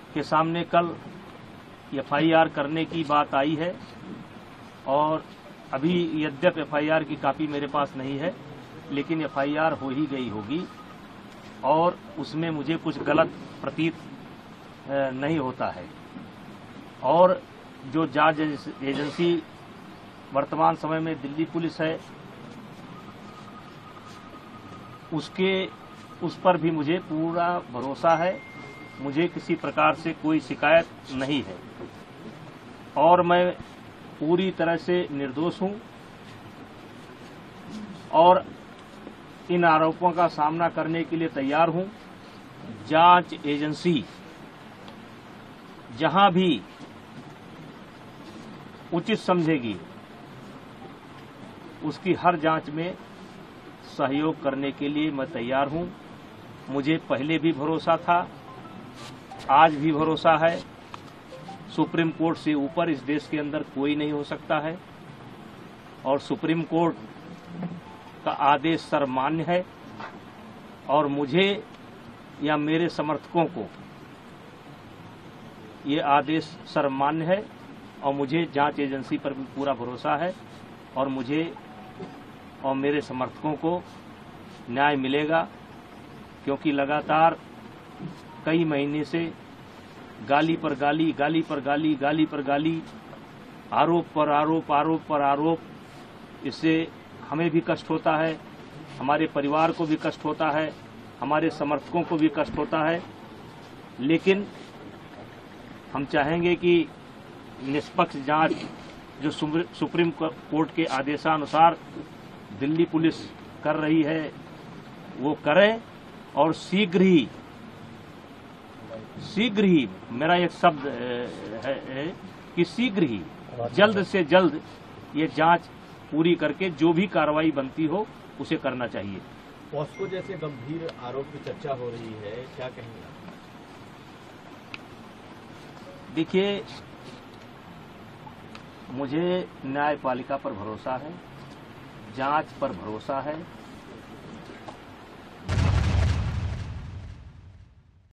के सामने कल एफआईआर करने की बात आई है और अभी यद्यप एफआईआर की कॉपी मेरे पास नहीं है, लेकिन एफआईआर हो ही गई होगी और उसमें मुझे कुछ गलत प्रतीत नहीं होता है। और जो जांच एजेंसी वर्तमान समय में दिल्ली पुलिस है, उस पर भी मुझे पूरा भरोसा है। मुझे किसी प्रकार से कोई शिकायत नहीं है और मैं पूरी तरह से निर्दोष हूं और इन आरोपों का सामना करने के लिए तैयार हूं। जांच एजेंसी जहां भी उचित समझेगी उसकी हर जांच में सहयोग करने के लिए मैं तैयार हूं। मुझे पहले भी भरोसा था, आज भी भरोसा है। सुप्रीम कोर्ट से ऊपर इस देश के अंदर कोई नहीं हो सकता है और सुप्रीम कोर्ट का आदेश सर्वमान्य है और मुझे या मेरे समर्थकों को ये आदेश सर्वमान्य है और मुझे जांच एजेंसी पर भी पूरा भरोसा है और मुझे और मेरे समर्थकों को न्याय मिलेगा, क्योंकि लगातार कई महीने से गाली पर गाली, गाली पर गाली, गाली पर गाली, आरोप पर आरोप, आरोप पर आरोप, इससे हमें भी कष्ट होता है, हमारे परिवार को भी कष्ट होता है, हमारे समर्थकों को भी कष्ट होता है। लेकिन हम चाहेंगे कि निष्पक्ष जांच जो सुप्रीम कोर्ट के आदेशानुसार दिल्ली पुलिस कर रही है वो करें और शीघ्र ही मेरा एक शब्द है कि शीघ्र ही जल्द से जल्द ये जांच पूरी करके जो भी कार्रवाई बनती हो उसे करना चाहिए। पॉस्को जैसे गंभीर आरोप की चर्चा हो रही है, क्या कहेंगे? देखिए, मुझे न्यायपालिका पर भरोसा है, जांच पर भरोसा है